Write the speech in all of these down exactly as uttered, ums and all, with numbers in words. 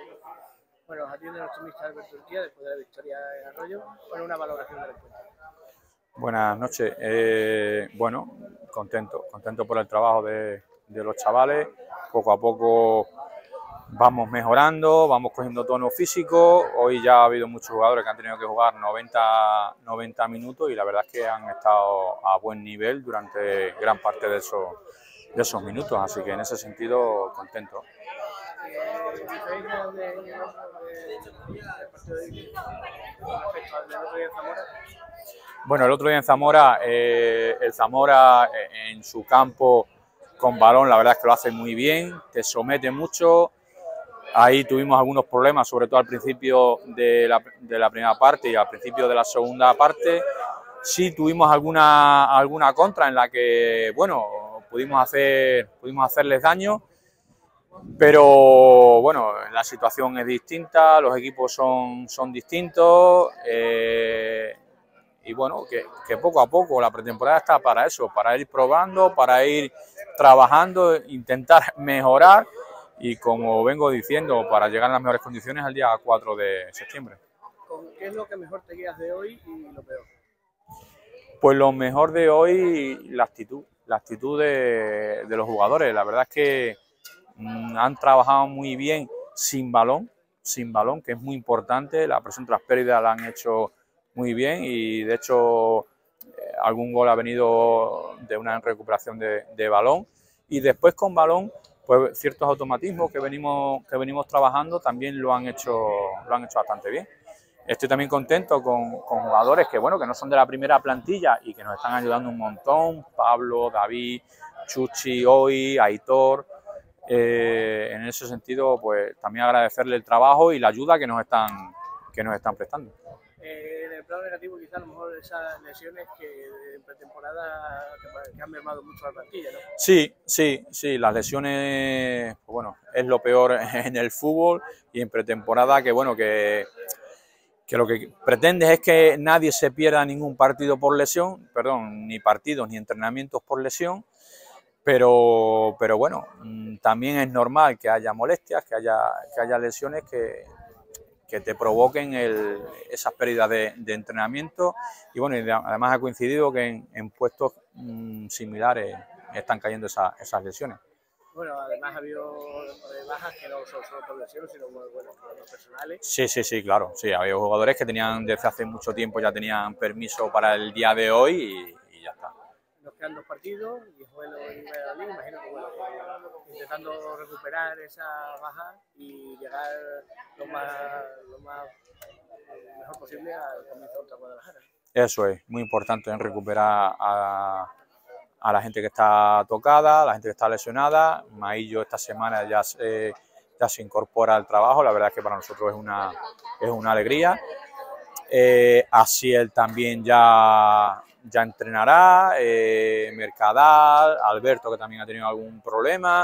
Bueno, atiende el optimista Alberto Urquía después de la victoria en Arroyo. Bueno, una valoración del encuentro. Buenas noches. Eh, bueno, contento, contento por el trabajo de, de los chavales. Poco a poco vamos mejorando, vamos cogiendo tono físico. Hoy ya ha habido muchos jugadores que han tenido que jugar noventa, noventa minutos y la verdad es que han estado a buen nivel durante gran parte de esos, de esos minutos. Así que en ese sentido, contento. Eh, ¿Diferencias de, de, de, del partido de hoy con respecto al del otro día en Zamora? Bueno, el otro día en Zamora, eh, el Zamora eh, en su campo con balón, la verdad es que lo hace muy bien, te somete mucho. Ahí tuvimos algunos problemas, sobre todo al principio de la, de la primera parte y al principio de la segunda parte. Sí tuvimos alguna, alguna contra en la que, bueno, pudimos, hacer, pudimos hacerles daño, pero bueno, la situación es distinta, los equipos son, son distintos. Eh, Y bueno, que, que poco a poco la pretemporada está para eso, para ir probando, para ir trabajando, intentar mejorar y, como vengo diciendo, para llegar en las mejores condiciones al día cuatro de septiembre. ¿Con qué es lo que mejor te quedas de hoy y lo peor? Pues lo mejor de hoy, la actitud, la actitud de, de los jugadores. La verdad es que mmm, han trabajado muy bien sin balón, sin balón, que es muy importante. La presión tras pérdidas la han hecho muy bien y de hecho eh, algún gol ha venido de una recuperación de, de balón y después con balón pues ciertos automatismos que venimos que venimos trabajando también lo han hecho lo han hecho bastante bien. Estoy también contento con, con jugadores que bueno que no son de la primera plantilla y que nos están ayudando un montón: Pablo, David, Chuchi, hoy, Aitor. Eh, en ese sentido, pues también agradecerle el trabajo y la ayuda que nos están que nos están prestando. Eh, en el plano negativo, quizá a lo mejor esas lesiones que en pretemporada que, que han mermado mucho la plantilla, ¿no? Sí, sí, sí, las lesiones, pues bueno, es lo peor en el fútbol y en pretemporada, que bueno, que, que lo que pretendes es que nadie se pierda ningún partido por lesión, perdón, ni partidos ni entrenamientos por lesión, pero, pero bueno, también es normal que haya molestias, que haya, que haya lesiones que, que te provoquen el, esas pérdidas de, de entrenamiento y bueno, y además ha coincidido que en, en puestos mmm, similares están cayendo esa, esas lesiones. Bueno, además ha habido bajas que no son solo por lesiones, sino bueno, bueno, por los personales. Sí, sí, sí, claro, sí, había jugadores que tenían desde hace mucho tiempo, ya tenían permiso para el día de hoy y, y ya está. Nos quedan dos partidos, Guijuelo y Valladolid, imagino que bueno, intentando recuperar esa baja y llegar lo más, lo más mejor posible al comienzo contra Guadalajara. Eso es, muy importante en recuperar a, a la gente que está tocada, a la gente que está lesionada. Maillo esta semana ya se, ya se incorpora al trabajo, la verdad es que para nosotros es una, es una alegría. Eh, Asiel también ya, ya entrenará, eh, Mercadal, Alberto, que también ha tenido algún problema.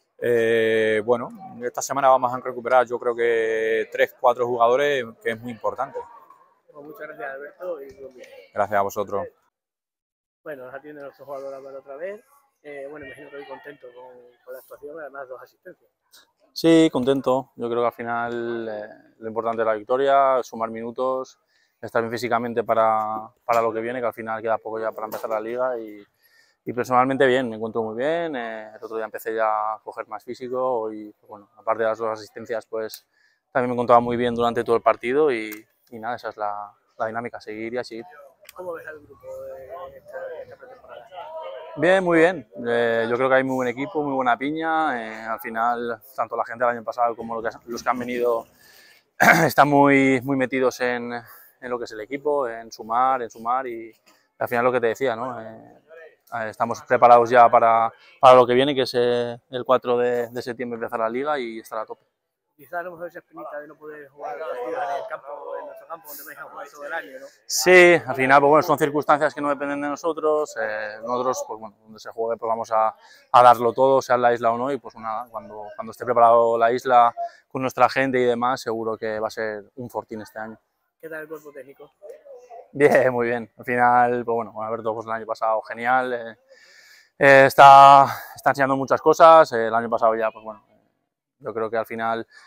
Eh, bueno, esta semana vamos a recuperar yo creo que tres, cuatro jugadores, que es muy importante. Pues muchas gracias, Alberto, y buen día. Gracias a vosotros. Bueno, nos atiende nuestro jugador Álvaro otra vez. Eh, bueno, imagino que estoy contento con, con la actuación, además dos asistencias. Sí, contento. Yo creo que al final eh, lo importante es la victoria, sumar minutos, estar bien físicamente para, para lo que viene, que al final queda poco ya para empezar la liga y, y personalmente bien, me encuentro muy bien. Eh, el otro día empecé ya a coger más físico y pues bueno, aparte de las dos asistencias pues también me encontraba muy bien durante todo el partido y, y nada, esa es la, la dinámica, seguir y a seguir. ¿Cómo ves al grupo de esta, esta pretemporada? Bien, muy bien. Eh, yo creo que hay muy buen equipo, muy buena piña. Eh, al final, tanto la gente del año pasado como los que, los que han venido están muy, muy metidos en, en lo que es el equipo, en sumar, en sumar y al final lo que te decía, ¿no? Eh, estamos preparados ya para, para lo que viene, que es eh, el cuatro de, de septiembre empezar la liga y estar a tope. Quizás a lo mejor esa espinita de no poder jugar partidos en el campo, en nuestro campo, donde vais a jugar todo el año, ¿no? Sí, al final, pues bueno, son circunstancias que no dependen de nosotros. Eh, nosotros, pues bueno, donde se juegue, pues vamos a, a darlo todo, sea en la isla o no, y pues nada, cuando, cuando esté preparado la isla con nuestra gente y demás, seguro que va a ser un fortín este año. ¿Qué tal el cuerpo técnico? Bien, muy bien. Al final, pues bueno, Alberto, pues el año pasado genial. Eh, eh, está, está enseñando muchas cosas. Eh, el año pasado ya, pues bueno, yo creo que al final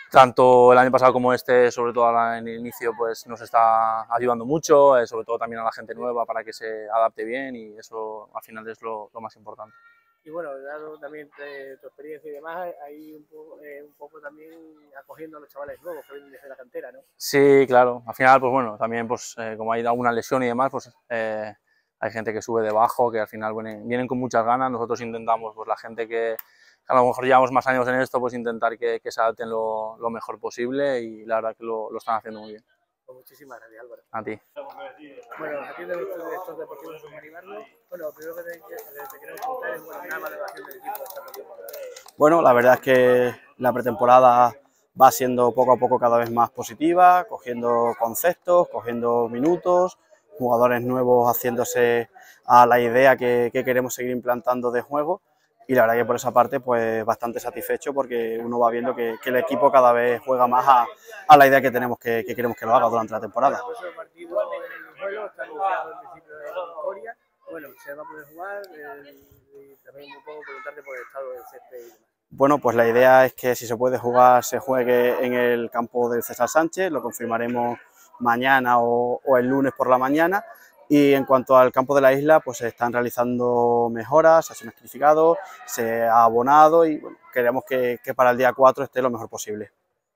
tanto el año pasado como este, sobre todo ahora en el inicio, pues nos está ayudando mucho, eh, sobre todo también a la gente nueva para que se adapte bien y eso al final es lo, lo más importante. Y bueno, dado también eh, tu experiencia y demás, ahí un poco, eh, un poco también acogiendo a los chavales nuevos que vienen desde la cantera, ¿no? Sí, claro, al final, pues bueno, también pues eh, como hay alguna lesión y demás, pues eh, hay gente que sube debajo, que al final vienen, vienen con muchas ganas, nosotros intentamos, pues la gente que a lo mejor llevamos más años en esto, pues intentar que, que se adapten lo, lo mejor posible y la verdad que lo, lo están haciendo muy bien. Pues muchísimas gracias, Álvaro. A ti. Bueno, aquí de nuestros directores deportivos de Maribarro, bueno, lo primero que te, te queremos preguntar es, bueno, una valoración del equipo de esta pretemporada. Bueno, la verdad es que la pretemporada va siendo poco a poco cada vez más positiva, cogiendo conceptos, cogiendo minutos, jugadores nuevos haciéndose a la idea que, que queremos seguir implantando de juego. Y la verdad que por esa parte pues bastante satisfecho porque uno va viendo que, que el equipo cada vez juega más a, a la idea que tenemos que, que queremos que lo haga durante la temporada. Bueno, pues el partido en el juego está anunciado al principio de la victoria, bueno, se va a poder jugar eh, y también un poco preguntarte por el estado del césped y demás. Bueno, pues la idea es que si se puede jugar, se juegue en el campo del César Sánchez, lo confirmaremos mañana o, o el lunes por la mañana. Y en cuanto al campo de la isla, pues se están realizando mejoras, se ha hecho un escrificado, se ha abonado y bueno, queremos que, que para el día cuatro esté lo mejor posible.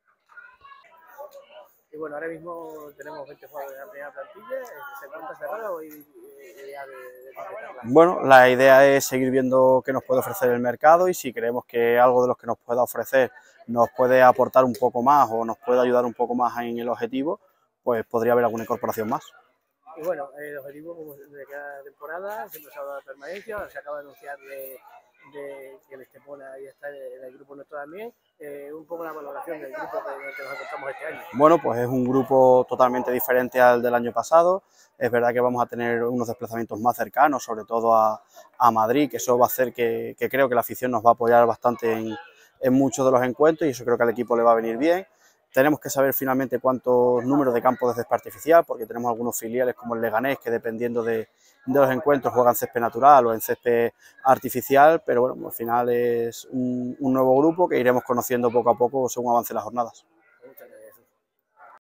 Y bueno, ahora mismo tenemos veinte jugadores en la primera plantilla, ¿se cuenta cerrado y idea de, de completarla? Bueno, la idea es seguir viendo qué nos puede ofrecer el mercado y si creemos que algo de lo que nos pueda ofrecer nos puede aportar un poco más o nos puede ayudar un poco más en el objetivo, pues podría haber alguna incorporación más. Y bueno, el objetivo como de cada temporada, siempre se ha dado la permanencia, se acaba de anunciar de, de que el Estepona ya está en el grupo nuestro también, eh, un poco la valoración del grupo que, que nos encontramos este año. Bueno, pues es un grupo totalmente diferente al del año pasado, es verdad que vamos a tener unos desplazamientos más cercanos, sobre todo a, a Madrid, que eso va a hacer que, que creo que la afición nos va a apoyar bastante en, en muchos de los encuentros y eso creo que al equipo le va a venir bien. Tenemos que saber finalmente cuántos números de campos de césped artificial, porque tenemos algunos filiales como el Leganés, que dependiendo de, de los encuentros juegan césped natural o en césped artificial, pero bueno, al final es un, un nuevo grupo que iremos conociendo poco a poco según avancen las jornadas.